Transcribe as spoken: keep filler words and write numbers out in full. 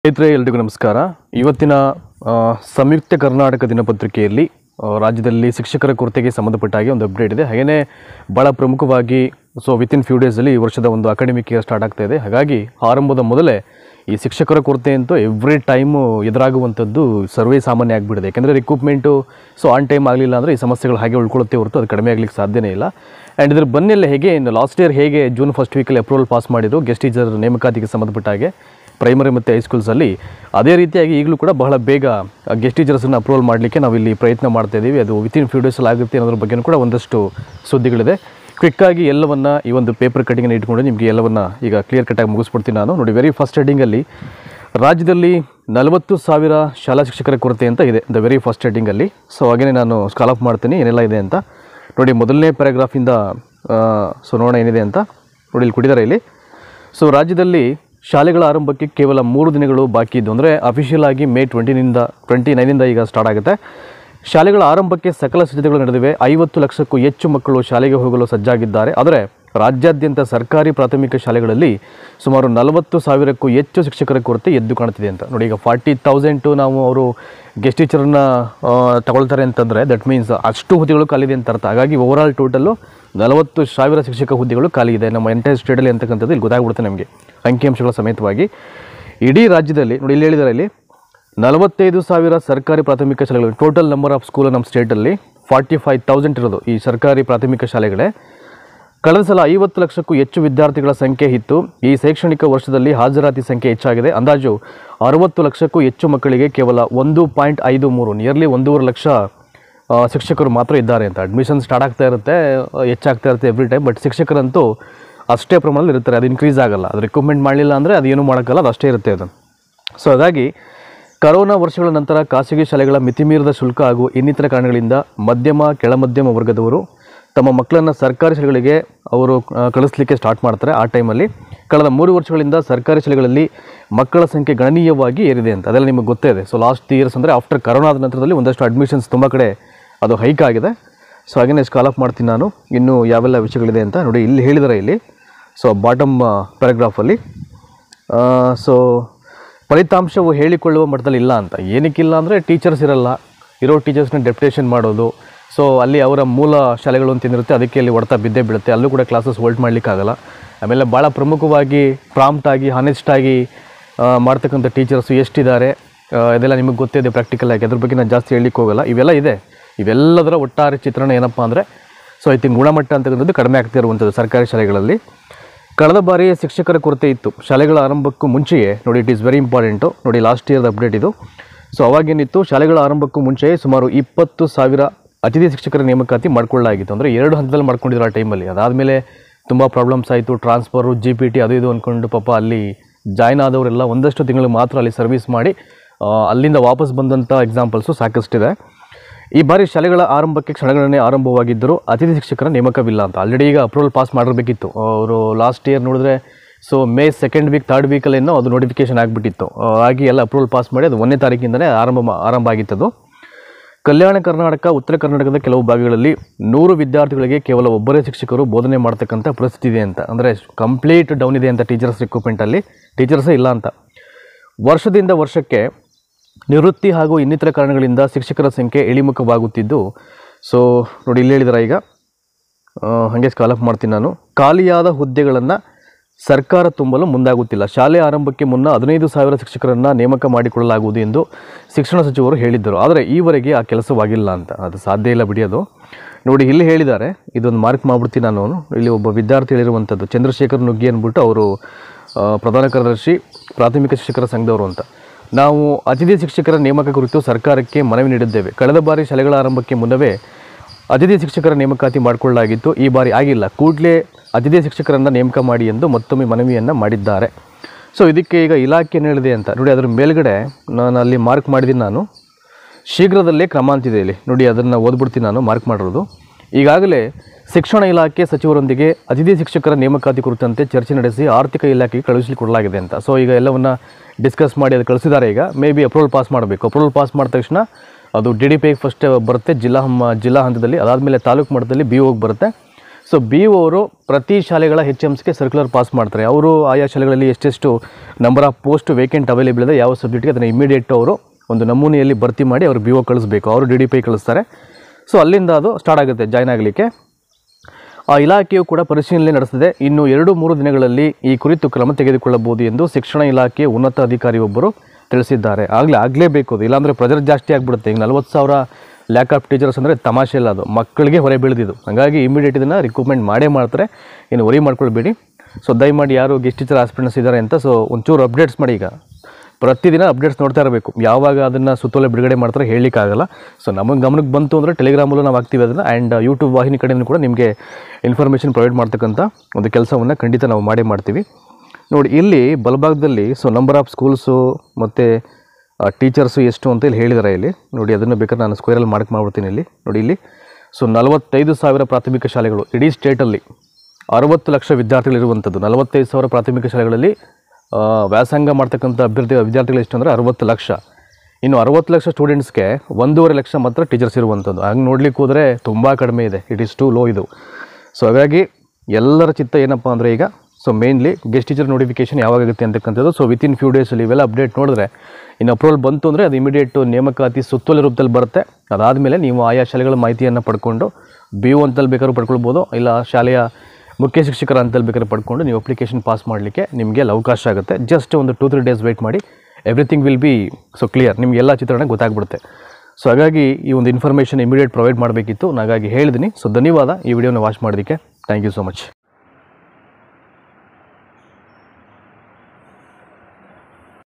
ಸ್ನೇಹಿತರೆ ಎಲ್ಲರಿಗೂ ನಮಸ್ಕಾರ. ಇವತ್ತಿನ ಸಂಯುಕ್ತ ಕರ್ನಾಟಕ ದಿನಪತ್ರಿಕೆಯಲ್ಲಿ ರಾಜ್ಯದಲ್ಲಿ ಶಿಕ್ಷಕರ ಕೊರತೆಗೆ ಸಂಬಂಧಪಟ್ಟ ಹಾಗೆ ಒಂದು ಅಪ್ಡೇಟ್ ಇದೆ. ಹಾಗೆಯೇ ಭಾಳ ಪ್ರಮುಖವಾಗಿ ಸೊ ವಿತಿನ್ ಫ್ಯೂ ಡೇಸಲ್ಲಿ ಈ ವರ್ಷದ ಒಂದು ಅಕಾಡೆಮಿಕ್ ಇಯರ್ ಸ್ಟಾರ್ಟ್ ಆಗ್ತಾ ಇದೆ. ಹಾಗಾಗಿ ಆರಂಭದ ಮೊದಲೇ ಈ ಶಿಕ್ಷಕರ ಕೊರತೆ ಅಂತೂ ಎವ್ರಿ ಟೈಮು ಎದುರಾಗುವಂಥದ್ದು ಸರ್ವೇ ಸಾಮಾನ್ಯ ಆಗಿಬಿಟ್ಟಿದೆ. ಯಾಕೆಂದರೆ ರಿಕ್ರೂಟ್ಮೆಂಟು ಸೊ ಆನ್ ಟೈಮ್ ಆಗಲಿಲ್ಲ ಅಂದರೆ ಈ ಸಮಸ್ಯೆಗಳು ಹಾಗೆ ಉಳ್ಕೊಳ್ಳುತ್ತೆ ಹೊರತು ಅದು ಕಡಿಮೆ ಆಗಲಿಕ್ಕೆ ಸಾಧ್ಯನೇ ಇಲ್ಲ. ಆ್ಯಂಡ್ ಇದ್ರ ಬನ್ನೆಲ್ಲ ಹೇಗೆ ಇನ್ನು ಲಾಸ್ಟ್ ಇಯರ್ ಹೇಗೆ ಜೂನ್ ಫಸ್ಟ್ ವೀಕಲ್ಲಿ ಅಪ್ರೂವಲ್ ಪಾಸ್ ಮಾಡಿದ್ರು ಗೆಸ್ಟ್ ಟೀಚರ್ ನೇಮಕಾತಿಗೆ ಸಂಬಂಧಪಟ್ಟ ಹಾಗೆ ಪ್ರೈಮರಿ ಮತ್ತು ಹೈಸ್ಕೂಲ್ಸಲ್ಲಿ, ಅದೇ ರೀತಿಯಾಗಿ ಈಗಲೂ ಕೂಡ ಬಹಳ ಬೇಗ ಗೆಸ್ಟ್ ಟೀಚರ್ಸನ್ನು ಅಪ್ರೂವಲ್ ಮಾಡಲಿಕ್ಕೆ ನಾವಿಲ್ಲಿ ಪ್ರಯತ್ನ ಮಾಡ್ತಾ ಇದ್ದೀವಿ. ಅದು ವಿತಿನ್ ಫ್ಯೂ ಡೇಸಲ್ಲಿ ಆಗುತ್ತೆ ಅನ್ನೋದ್ರ ಬಗ್ಗೆ ಕೂಡ ಒಂದಷ್ಟು ಸುದ್ದಿಗಳಿದೆ. ಕ್ವಿಕ್ಕಾಗಿ ಎಲ್ಲವನ್ನು ಈ ಒಂದು ಪೇಪರ್ ಕಟಿಂಗನ್ನು ಇಟ್ಕೊಂಡು ನಿಮಗೆ ಎಲ್ಲವನ್ನು ಈಗ ಕ್ಲಿಯರ್ ಕಟ್ಟಾಗಿ ಮುಗಿಸ್ಬಿಡ್ತೀನಿ ನಾನು. ನೋಡಿ, ವೆರಿ ಫಸ್ಟ್ ಹೆಡ್ಡಿಂಗಲ್ಲಿ ರಾಜ್ಯದಲ್ಲಿ ನಲವತ್ತು ಸಾವಿರ ಶಾಲಾ ಶಿಕ್ಷಕರ ಕೊರತೆ ಅಂತ ಇದೆ ದ ವೆರಿ ಫಸ್ಟ್ ಹೆಡ್ಡಿಂಗಲ್ಲಿ. ಸೊ ಹಾಗೆಯೇ ನಾನು ಸ್ಕಾಲ್ ಆಫ್ ಮಾಡ್ತೀನಿ ಏನೆಲ್ಲ ಇದೆ ಅಂತ. ನೋಡಿ, ಮೊದಲನೇ ಪ್ಯಾರಾಗ್ರಾಫಿಂದ ಸೊ ನೋಡೋಣ ಏನಿದೆ ಅಂತ. ನೋಡಿ, ಇಲ್ಲಿ ಕೊಟ್ಟಿದ್ದಾರೆ ಇಲ್ಲಿ. ಸೊ ರಾಜ್ಯದಲ್ಲಿ ಶಾಲೆಗಳ ಆರಂಭಕ್ಕೆ ಕೇವಲ ಮೂರು ದಿನಗಳು ಬಾಕಿ ಇದ್ದು, ಅಂದರೆ ಅಫಿಷಿಯಲ್ ಆಗಿ ಮೇ ಟ್ವೆಂಟಿನಿಂದ ಟ್ವೆಂಟಿ ನೈನಿಂದ ಈಗ ಸ್ಟಾರ್ಟ್ ಆಗುತ್ತೆ. ಶಾಲೆಗಳ ಆರಂಭಕ್ಕೆ ಸಕಲ ಸಿದ್ಧತೆಗಳು ನಡೆದಿವೆ. ಐವತ್ತು ಲಕ್ಷಕ್ಕೂ ಹೆಚ್ಚು ಮಕ್ಕಳು ಶಾಲೆಗೆ ಹೋಗಲು ಸಜ್ಜಾಗಿದ್ದಾರೆ. ಆದರೆ ರಾಜ್ಯಾದ್ಯಂತ ಸರ್ಕಾರಿ ಪ್ರಾಥಮಿಕ ಶಾಲೆಗಳಲ್ಲಿ ಸುಮಾರು ನಲವತ್ತು ಸಾವಿರಕ್ಕೂ ಹೆಚ್ಚು ಶಿಕ್ಷಕರ ಕೊರತೆ ಎದ್ದು ಕಾಣ್ತಿದೆ ಅಂತ. ನೋಡಿ, ಈಗ ಫಾರ್ಟಿ ತೌಸಂಡು ನಾವು ಅವರು ಗೆಸ್ಟ್ ಟೀಚರನ್ನ ತಗೊಳ್ತಾರೆ ಅಂತಂದರೆ ದಟ್ ಮೀನ್ಸ್ ಅಷ್ಟು ಹುದ್ದೆಗಳು ಖಾಲಿದೆ ಅಂತ ಅರ್ಥ. ಹಾಗಾಗಿ ಓವರಾಲ್ ಟೋಟಲ್ಲು ನಲವತ್ತು ಸಾವಿರ ಶಿಕ್ಷಕ ಹುದ್ದೆಗಳು ಖಾಲಿ ಇದೆ ನಮ್ಮ ಎಂಟೈರ್ ಸ್ಟೇಟಲ್ಲಿ ಅಂತಕ್ಕಂಥದ್ದು ಇಲ್ಲಿ ಗೊತ್ತಾಗ್ಬಿಡುತ್ತೆ ನಮಗೆ ಅಂಕಿಅಂಶಗಳ ಸಮೇತವಾಗಿ. ಇಡೀ ರಾಜ್ಯದಲ್ಲಿ ನೋಡಿ, ಇಲ್ಲಿ ಹೇಳಿದ್ದಾರೆ ಇಲ್ಲಿ ನಲವತ್ತೈದು ಸಾವಿರ ಸರ್ಕಾರಿ ಪ್ರಾಥಮಿಕ ಶಾಲೆಗಳು. ಟೋಟಲ್ ನಂಬರ್ ಆಫ್ ಸ್ಕೂಲ್ ನಮ್ಮ ಸ್ಟೇಟಲ್ಲಿ ಫಾರ್ಟಿ ಫೈವ್ ತೌಸಂಡ್ ಇರೋದು ಈ ಸರ್ಕಾರಿ ಪ್ರಾಥಮಿಕ ಶಾಲೆಗಳೇ. ಕಳೆದ ಸಲ ಐವತ್ತು ಲಕ್ಷಕ್ಕೂ ಹೆಚ್ಚು ವಿದ್ಯಾರ್ಥಿಗಳ ಸಂಖ್ಯೆ ಇತ್ತು. ಈ ಶೈಕ್ಷಣಿಕ ವರ್ಷದಲ್ಲಿ ಹಾಜರಾತಿ ಸಂಖ್ಯೆ ಹೆಚ್ಚಾಗಿದೆ. ಅಂದಾಜು ಅರವತ್ತು ಲಕ್ಷಕ್ಕೂ ಹೆಚ್ಚು ಮಕ್ಕಳಿಗೆ ಕೇವಲ ಒಂದು ಪಾಯಿಂಟ್ ಐದು ಮೂರು ನಿಯರ್ಲಿ ಒಂದೂವರೆ ಲಕ್ಷ ಶಿಕ್ಷಕರು ಮಾತ್ರ ಇದ್ದಾರೆ ಅಂತ. ಅಡ್ಮಿಷನ್ ಸ್ಟಾರ್ಟ್ ಆಗ್ತಾ ಇರುತ್ತೆ, ಹೆಚ್ಚಾಗ್ತಾ ಇರುತ್ತೆ ಎವ್ರಿ ಟೈಮ್. ಬಟ್ ಶಿಕ್ಷಕರಂತೂ ಅಷ್ಟೇ ಪ್ರಮಾಣದಲ್ಲಿ ಇರ್ತಾರೆ, ಅದು ಇನ್ಕ್ರೀಸ್ ಆಗಲ್ಲ. ಅದು ರಿಕ್ರೂಟ್ಮೆಂಟ್ ಮಾಡಲಿಲ್ಲ ಅಂದರೆ ಅದು ಏನೂ ಮಾಡೋಕ್ಕಲ್ಲ, ಅದು ಅಷ್ಟೇ ಇರುತ್ತೆ ಅದು. ಸೊ ಹಾಗಾಗಿ ಕರೋನಾ ವರ್ಷಗಳ ನಂತರ ಖಾಸಗಿ ಶಾಲೆಗಳ ಮಿತಿಮೀರಿದ ಶುಲ್ಕ ಹಾಗೂ ಇನ್ನಿತರ ಕಾರಣಗಳಿಂದ ಮಧ್ಯಮ ಕೆಳಮಧ್ಯಮ ವರ್ಗದವರು ತಮ್ಮ ಮಕ್ಕಳನ್ನು ಸರ್ಕಾರಿ ಶಾಲೆಗಳಿಗೆ ಅವರು ಕಳಿಸ್ಲಿಕ್ಕೆ ಸ್ಟಾರ್ಟ್ ಮಾಡ್ತಾರೆ. ಆ ಟೈಮಲ್ಲಿ ಕಳೆದ ಮೂರು ವರ್ಷಗಳಿಂದ ಸರ್ಕಾರಿ ಶಾಲೆಗಳಲ್ಲಿ ಮಕ್ಕಳ ಸಂಖ್ಯೆ ಗಣನೀಯವಾಗಿ ಏರಿದೆ ಅಂತ. ಅದೆಲ್ಲ ನಿಮಗೆ ಗೊತ್ತೇ ಇದೆ. ಸೊ ಲಾಸ್ಟ್ ಇಯರ್ಸ್ ಅಂದರೆ ಆಫ್ಟರ್ ಕರೋನಾದ ನಂತರದಲ್ಲಿ ಒಂದಷ್ಟು ಅಡ್ಮಿಷನ್ಸ್ ತುಂಬ ಕಡೆ ಅದು ಹೈಕ್ ಆಗಿದೆ. ಸೊ ಹಾಗೆಯೇ ಸ್ಕಾಲ್ ಆಫ್ ಮಾಡ್ತೀನಿ ನಾನು ಇನ್ನೂ ಯಾವೆಲ್ಲ ವಿಷಯಗಳಿದೆ ಅಂತ. ನೋಡಿ, ಇಲ್ಲಿ ಹೇಳಿದ್ದಾರೆ ಇಲ್ಲಿ. ಸೊ ಬಾಟಮ್ ಪ್ಯಾರಾಗ್ರಾಫಲ್ಲಿ ಸೊ ಫಲಿತಾಂಶವು ಹೇಳಿಕೊಳ್ಳುವ ಮಟ್ಟದಲ್ಲಿ ಇಲ್ಲ ಅಂತ. ಏನಕ್ಕಿಲ್ಲ ಅಂದರೆ ಟೀಚರ್ಸ್ ಇರಲ್ಲ, ಇರೋ ಟೀಚರ್ಸ್ನ ಡೆಪ್ಯುಟೇಷನ್ ಮಾಡೋದು. ಸೊ ಅಲ್ಲಿ ಅವರ ಮೂಲ ಶಾಲೆಗಳು ಅಂತ ಏನಿರುತ್ತೆ ಅದಕ್ಕೆ ಅಲ್ಲಿ ಹೊಡೆತ ಬಿದ್ದೇ ಬೀಳುತ್ತೆ. ಅಲ್ಲೂ ಕೂಡ ಕ್ಲಾಸಸ್ ಹೋಲ್ಡ್ ಮಾಡಲಿಕ್ಕಾಗಲ್ಲ. ಆಮೇಲೆ ಭಾಳ ಪ್ರಮುಖವಾಗಿ ಪ್ರಾಂಪ್ಟಾಗಿ ಹಾನೆಸ್ಟಾಗಿ ಮಾಡ್ತಕ್ಕಂಥ ಟೀಚರ್ಸು ಎಷ್ಟಿದ್ದಾರೆ ಇದೆಲ್ಲ ನಿಮಗೆ ಗೊತ್ತಿದೆ ಪ್ರಾಕ್ಟಿಕಲ್ ಆಗಿ. ಅದ್ರ ಬಗ್ಗೆ ನಾನು ಜಾಸ್ತಿ ಹೇಳಲಿಕ್ಕೆ ಹೋಗಲ್ಲ. ಇವೆಲ್ಲ ಇದೆ. ಇವೆಲ್ಲದರ ಒಟ್ಟಾರೆ ಚಿತ್ರಣ ಏನಪ್ಪ ಅಂದರೆ ಸೊ ಐ ಥಿಂಕ್ ಗುಣಮಟ್ಟ ಅಂತಕ್ಕಂಥದ್ದು ಕಡಿಮೆ ಆಗ್ತಾ ಇರುವಂಥದ್ದು ಸರ್ಕಾರಿ ಶಾಲೆಗಳಲ್ಲಿ. ಕಳೆದ ಬಾರಿ ಶಿಕ್ಷಕರ ಕೊರತೆ ಇತ್ತು ಶಾಲೆಗಳ ಆರಂಭಕ್ಕೂ ಮುಂಚೆಯೇ. ನೋಡಿ, ಇಟ್ ಈಸ್ ವೆರಿ ಇಂಪಾರ್ಟೆಂಟು. ನೋಡಿ, ಲಾಸ್ಟ್ ಇಯರ್ದ ಅಪ್ಡೇಟ್ ಇದು. ಸೊ ಅವಾಗೇನಿತ್ತು, ಶಾಲೆಗಳ ಆರಂಭಕ್ಕೂ ಮುಂಚೆಯೇ ಸುಮಾರು ಇಪ್ಪತ್ತು ಸಾವಿರ ಅತಿಥಿ ಶಿಕ್ಷಕರ ನೇಮಕಾತಿ ಮಾಡ್ಕೊಳ್ಳಾಗಿತ್ತು. ಅಂದರೆ ಎರಡು ಹಂತದಲ್ಲಿ ಮಾಡ್ಕೊಂಡಿದ್ರು ಆ ಟೈಮಲ್ಲಿ. ಅದಾದಮೇಲೆ ತುಂಬ ಪ್ರಾಬ್ಲಮ್ಸ್ ಆಯಿತು, ಟ್ರಾನ್ಸ್ಫರು, ಜಿ ಪಿ ಟಿ ಅದು ಇದು ಅಂದ್ಕೊಂಡು ಪಾಪ ಅಲ್ಲಿ ಜಾಯ್ನ್ ಆದವರೆಲ್ಲ ಒಂದಷ್ಟು ತಿಂಗಳಿಗೆ ಮಾತ್ರ ಅಲ್ಲಿ ಸರ್ವಿಸ್ ಮಾಡಿ ಅಲ್ಲಿಂದ ವಾಪಸ್ ಬಂದಂಥ ಎಕ್ಸಾಂಪಲ್ಸು ಸಾಕಷ್ಟಿದೆ. ಈ ಬಾರಿ ಶಾಲೆಗಳ ಆರಂಭಕ್ಕೆ ಕ್ಷಣಗಣನೆ ಆರಂಭವಾಗಿದ್ದರೂ ಅತಿಥಿ ಶಿಕ್ಷಕರ ನೇಮಕವಿಲ್ಲ ಅಂತ. ಆಲ್ರೆಡಿ ಈಗ ಅಪ್ರೂವಲ್ ಪಾಸ್ ಮಾಡಿರಬೇಕಿತ್ತು ಅವರು. ಲಾಸ್ಟ್ ಇಯರ್ ನೋಡಿದ್ರೆ so May second week third ವೀಕಲ್ಲೇನೋ ಅದು ನೋಟಿಫಿಕೇಷನ್ ಆಗಿಬಿಟ್ಟಿತ್ತು. ಹಾಗೆ ಎಲ್ಲ ಅಪ್ರೂವಲ್ ಪಾಸ್ ಮಾಡಿ ಅದು ಒಂದನೇ ತಾರೀಕಿಂದಲೇ ಆರಂಭ ಆರಂಭ ಆಗಿತ್ತದು. ಕಲ್ಯಾಣ ಕರ್ನಾಟಕ, ಉತ್ತರ ಕರ್ನಾಟಕದ ಕೆಲವು ಭಾಗಗಳಲ್ಲಿ ನೂರು ವಿದ್ಯಾರ್ಥಿಗಳಿಗೆ ಕೇವಲ ಒಬ್ಬರೇ ಶಿಕ್ಷಕರು ಬೋಧನೆ ಮಾಡ್ತಕ್ಕಂಥ ಪರಿಸ್ಥಿತಿ ಇದೆ ಅಂತ. ಅಂದರೆ ಕಂಪ್ಲೀಟ್ ಡೌನ್ ಇದೆ ಅಂತ ಟೀಚರ್ಸ್ ರಿಕ್ರೂಟ್ಮೆಂಟಲ್ಲಿ. ಟೀಚರ್ಸೇ ಇಲ್ಲ ಅಂತ. ವರ್ಷದಿಂದ ವರ್ಷಕ್ಕೆ ನಿವೃತ್ತಿ ಹಾಗೂ ಇನ್ನಿತರ ಕಾರಣಗಳಿಂದ ಶಿಕ್ಷಕರ ಸಂಖ್ಯೆ ಇಳಿಮುಖವಾಗುತ್ತಿದ್ದು. ಸೊ ನೋಡಿ, ಇಲ್ಲಿ ಹೇಳಿದರೆ ಈಗ ಹಾಗೆ ಸ್ಕಾಲ್ ಆಫ್ ಮಾಡ್ತೀನಿ ನಾನು. ಖಾಲಿಯಾದ ಹುದ್ದೆಗಳನ್ನು ಸರ್ಕಾರ ತುಂಬಲು ಮುಂದಾಗುತ್ತಿಲ್ಲ. ಶಾಲೆ ಆರಂಭಕ್ಕೆ ಮುನ್ನ ಹದಿನೈದು ಸಾವಿರ ಶಿಕ್ಷಕರನ್ನು ನೇಮಕ ಮಾಡಿಕೊಳ್ಳಲಾಗುವುದು ಎಂದು ಶಿಕ್ಷಣ ಸಚಿವರು ಹೇಳಿದ್ದರು. ಆದರೆ ಈವರೆಗೆ ಆ ಕೆಲಸವಾಗಿಲ್ಲ ಅಂತ. ಅದು ಸಾಧ್ಯ ಇಲ್ಲ ಬಿಡಿ ಅದು. ನೋಡಿ, ಇಲ್ಲಿ ಹೇಳಿದ್ದಾರೆ, ಇದೊಂದು ಮಾರ್ಕ್ ಮಾಡಿಬಿಡ್ತೀನಿ ನಾನು. ಇಲ್ಲಿ ಒಬ್ಬ ವಿದ್ಯಾರ್ಥಿ ಹೇಳಿರುವಂಥದ್ದು ಚಂದ್ರಶೇಖರ್ ನುಗ್ಗಿ ಅಂದ್ಬಿಟ್ಟು ಅವರು ಪ್ರಧಾನ ಕಾರ್ಯದರ್ಶಿ ಪ್ರಾಥಮಿಕ ಶಿಕ್ಷಕರ ಸಂಘದವರು ಅಂತ. ನಾವು ಅತಿಥಿ ಶಿಕ್ಷಕರ ನೇಮಕ ಕುರಿತು ಸರ್ಕಾರಕ್ಕೆ ಮನವಿ ನೀಡಿದ್ದೇವೆ. ಕಳೆದ ಬಾರಿ ಶಾಲೆಗಳ ಆರಂಭಕ್ಕೆ ಮುನ್ನವೇ ಅತಿಥಿ ಶಿಕ್ಷಕರ ನೇಮಕಾತಿ ಮಾಡಿಕೊಳ್ಳಲಾಗಿತ್ತು. ಈ ಬಾರಿ ಆಗಿಲ್ಲ. ಕೂಡಲೇ ಅತಿಥಿ ಶಿಕ್ಷಕರನ್ನು ನೇಮಕ ಮಾಡಿ ಎಂದು ಮತ್ತೊಮ್ಮೆ ಮನವಿಯನ್ನು ಮಾಡಿದ್ದಾರೆ. ಸೊ ಇದಕ್ಕೆ ಈಗ ಇಲಾಖೆ ಹೇಳಿದೆ ಅಂತ. ನೋಡಿ, ಅದರ ಮೇಲ್ಗಡೆ ನಾನು ಅಲ್ಲಿ ಮಾರ್ಕ್ ಮಾಡಿದ್ದೀನಿ ನಾನು. ಶೀಘ್ರದಲ್ಲೇ ಕ್ರಮ ಅಂತಿದೆ ಇಲ್ಲಿ. ನೋಡಿ, ಅದನ್ನು ಓದ್ಬಿಡ್ತೀನಿ ನಾನು ಮಾರ್ಕ್ ಮಾಡಿರೋದು. ಈಗಾಗಲೇ ಶಿಕ್ಷಣ ಇಲಾಖೆ ಸಚಿವರೊಂದಿಗೆ ಅತಿಥಿ ಶಿಕ್ಷಕರ ನೇಮಕಾತಿ ಕುರಿತಂತೆ ಚರ್ಚೆ ನಡೆಸಿ ಆರ್ಥಿಕ ಇಲಾಖೆಗೆ ಕಳುಹಿಸಿಕೊಡಲಾಗಿದೆ ಅಂತ. ಸೊ ಈಗ ಎಲ್ಲವನ್ನು ಡಿಸ್ಕಸ್ ಮಾಡಿ ಅದು ಕಳಿಸಿದ್ದಾರೆ. ಈಗ ಮೇ ಬಿ ಅಪ್ರೂವಲ್ ಪಾಸ್ ಮಾಡಬೇಕು. ಅಪ್ರೂವಲ್ ಪಾಸ್ ಮಾಡಿದ ತಕ್ಷಣ ಅದು ಡಿ ಡಿ ಪಿ ಫಸ್ಟ್ ಬರುತ್ತೆ ಜಿಲ್ಲಾ ಜಿಲ್ಲಾ ಹಂತದಲ್ಲಿ. ಅದಾದಮೇಲೆ ತಾಲೂಕು ಮಟ್ಟದಲ್ಲಿ ಬಿ ಓಗೆ ಬರುತ್ತೆ. ಸೊ ಬಿ ಒ ಅವರು ಪ್ರತಿ ಶಾಲೆಗಳ ಹೆಚ್ ಎಮ್ಸ್ಗೆ ಸರ್ಕ್ಯುಲರ್ ಪಾಸ್ ಮಾಡ್ತಾರೆ. ಅವರು ಆಯಾ ಶಾಲೆಗಳಲ್ಲಿ ಎಷ್ಟೆಷ್ಟು number of post vacant available ಇದೆ, ಯಾವ ಸಬ್ಜೆಕ್ಟ್ಗೆ ಅದನ್ನು ಇಮಿಡಿಯೇಟ್ ಅವರು ಒಂದು ನಮೂನೆಯಲ್ಲಿ ಭರ್ತಿ ಮಾಡಿ ಅವರು ಬಿ ಒ ಕಳಿಸ್ಬೇಕು. ಅವರು ಡಿ ಡಿ ಪಿ ಕಳಿಸ್ತಾರೆ. ಸೊ ಅಲ್ಲಿಂದ ಅದು ಸ್ಟಾರ್ಟ್ ಆಗುತ್ತೆ ಜಾಯ್ನ್ ಆಗಲಿಕ್ಕೆ. ಆ ಇಲಾಖೆಯು ಕೂಡ ಪರಿಶೀಲನೆ ನಡೆಸಿದೆ. ಇನ್ನು ಎರಡು ಮೂರು ದಿನಗಳಲ್ಲಿ ಈ ಕುರಿತು ಕ್ರಮ ತೆಗೆದುಕೊಳ್ಳಬಹುದು ಎಂದು ಶಿಕ್ಷಣ ಇಲಾಖೆಯ ಉನ್ನತ ಅಧಿಕಾರಿಯೊಬ್ಬರು ತಿಳಿಸಿದ್ದಾರೆ. ಆಗಲೇ ಆಗಲೇಬೇಕು ಅದು, ಇಲ್ಲಾಂದರೆ ಪ್ರೆಜರ್ ಜಾಸ್ತಿ ಆಗಿಬಿಡುತ್ತೆ. ಈಗ ನಲ್ವತ್ತು ಸಾವಿರ ಲ್ಯಾಕ್ ಆಫ್ ಟೀಚರ್ಸ್ ಅಂದರೆ ತಮಾಷೆ ಇಲ್ಲ, ಅದು ಮಕ್ಕಳಿಗೆ ಹೊರೆ ಬೀಳ್ದಿದ್ದು. ಹಾಗಾಗಿ ಇಮಿಡಿಯೇಟ್ ಇದನ್ನು ರಿಕ್ರೂಟ್ಮೆಂಟ್ ಮಾಡೇ ಮಾಡ್ತಾರೆ, ಏನು ವರಿ ಮಾಡ್ಕೊಳ್ಬೇಡಿ. ಸೊ ದಯಮಾಡಿ ಯಾರು ಗೆಸ್ಟ್ ಟೀಚರ್ ಆಸ್ಪಿರೆಂಟ್ಸ್ ಇದ್ದಾರೆ ಅಂತ ಸೊ ಒಂಚೂರು ಅಪ್ಡೇಟ್ಸ್ ಮಾಡಿ. ಈಗ ಪ್ರತಿದಿನ ಅಪ್ಡೇಟ್ಸ್ ನೋಡ್ತಾ ಇರಬೇಕು. ಯಾವಾಗ ಅದನ್ನು ಸುತ್ತೋಲೆ ಬಿಡುಗಡೆ ಮಾಡ್ತಾರೆ ಹೇಳಲಿಕ್ಕಾಗಲ್ಲ. ಸೊ ನಮಗೆ ಗಮನಕ್ಕೆ ಬಂತು ಅಂದರೆ ಟೆಲಿಗ್ರಾಮಲ್ಲೂ ನಾವು ಹಾಕ್ತೀವಿ ಅದನ್ನು, ಆ್ಯಂಡ್ ಯೂಟ್ಯೂಬ್ ವಾಹಿನಿ ಕಡೆಯೂ ಕೂಡ ನಿಮಗೆ ಇನ್ಫಾರ್ಮೇಷನ್ ಪ್ರೊವೈಡ್ ಮಾಡ್ತಕ್ಕಂಥ ಒಂದು ಕೆಲಸವನ್ನು ಖಂಡಿತ ನಾವು ಮಾಡೇ ಮಾಡ್ತೀವಿ. ನೋಡಿ ಇಲ್ಲಿ ಬಲಭಾಗದಲ್ಲಿ ಸೊ ನಂಬರ್ ಆಫ್ ಸ್ಕೂಲ್ಸು ಮತ್ತು ಟೀಚರ್ಸು ಎಷ್ಟು ಅಂತ ಇಲ್ಲಿ ಹೇಳಿದ್ದಾರೆ. ಇಲ್ಲಿ ನೋಡಿ, ಅದನ್ನು ಬೇಕಾದ್ರೆ ನಾನು ಸ್ಕ್ವೇರಲ್ಲಿ ಮಾರ್ಕ್ ಮಾಡ್ಬಿಡ್ತೀನಿ. ಇಲ್ಲಿ ನೋಡಿ, ಇಲ್ಲಿ ಸೊ ನಲವತ್ತೈದು ಸಾವಿರ ಪ್ರಾಥಮಿಕ ಶಾಲೆಗಳು ಇಡೀ ಸ್ಟೇಟಲ್ಲಿ ಅರವತ್ತು ಲಕ್ಷ ವಿದ್ಯಾರ್ಥಿಗಳಿರುವಂಥದ್ದು. ನಲವತ್ತೈದು ಸಾವಿರ ಪ್ರಾಥಮಿಕ ಶಾಲೆಗಳಲ್ಲಿ ವ್ಯಾಸಂಗ ಮಾಡ್ತಕ್ಕಂಥ ಅಭ್ಯರ್ಥಿ ವಿದ್ಯಾರ್ಥಿಗಳು ಎಷ್ಟು ಅಂದರೆ ಅರವತ್ತು ಲಕ್ಷ. ಇನ್ನು ಅರವತ್ತು ಲಕ್ಷ ಸ್ಟೂಡೆಂಟ್ಸ್ಗೆ ಒಂದೂವರೆ ಲಕ್ಷ ಮಾತ್ರ ಟೀಚರ್ಸ್ ಇರುವಂಥದ್ದು. ಹಾಗೆ ನೋಡ್ಲಿಕ್ಕೆ ಹೋದರೆ ತುಂಬ ಕಡಿಮೆ ಇದೆ, ಇಟ್ ಈಸ್ ಟು ಲೋ ಇದು. ಸೊ ಹಾಗಾಗಿ ಎಲ್ಲರ ಚಿತ್ತ ಏನಪ್ಪ ಅಂದರೆ ಈಗ so mainly guest teacher notification ಯಾವಾಗುತ್ತೆ ಅಂತಕ್ಕಂಥದ್ದು. ಸೊ ವಿತಿನ್ ಫ್ಯೂ ಡೇಸಲ್ಲಿ ಇವೆಲ್ಲ ಅಪ್ಡೇಟ್ ನೋಡಿದ್ರೆ ಇನ್ನು ಅಪ್ರೂವಲ್ ಬಂತು ಅಂದರೆ ಅದು ಇಮಿಡಿಯೇಟು ನೇಮಕಾತಿ ಸುತ್ತೋಲೆ ರೂಪದಲ್ಲಿ ಬರುತ್ತೆ. ಅದಾದಮೇಲೆ ನೀವು ಆಯಾ ಶಾಲೆಗಳ ಮಾಹಿತಿಯನ್ನು ಪಡ್ಕೊಂಡು ಬಿ ಒ ಅಂತಲ್ಲಿ ಬೇಕಾದ್ರೂ ಪಡ್ಕೊಳ್ಬೋದು, ಇಲ್ಲ ಶಾಲೆಯ ಮುಖ್ಯ ಶಿಕ್ಷಕರ ಅಂತಲ್ಲಿ ಬೇಕಾದ್ರೆ ಪಡ್ಕೊಂಡು ನೀವು ಅಪ್ಲಿಕೇಶನ್ ಪಾಸ್ ಮಾಡಲಿಕ್ಕೆ ನಿಮಗೆ ಅವಕಾಶ ಆಗುತ್ತೆ. ಜಸ್ಟ್ ಒಂದು ಟೂ ತ್ರೀ ಡೇಸ್ ವೆಯ್ಟ್ ಮಾಡಿ, everything will be so clear, ನಿಮಗೆಲ್ಲ ಚಿತ್ರಣ ಗೊತ್ತಾಗ್ಬಿಡುತ್ತೆ. ಸೊ ಹಾಗಾಗಿ ಈ ಒಂದು ಇನ್ಫಾರ್ಮೇಷನ್ ಇಮಿಡಿಯೇಟ್ ಪ್ರೊವೈಡ್ ಮಾಡಬೇಕಿತ್ತು, ಹಾಗಾಗಿ ಹೇಳಿದ್ದೀನಿ. ಸೊ ಧನ್ಯವಾದ ಈ ವಿಡಿಯೋನ ವಾಚ್ ಮಾಡೋದಕ್ಕೆ. Thank you so much.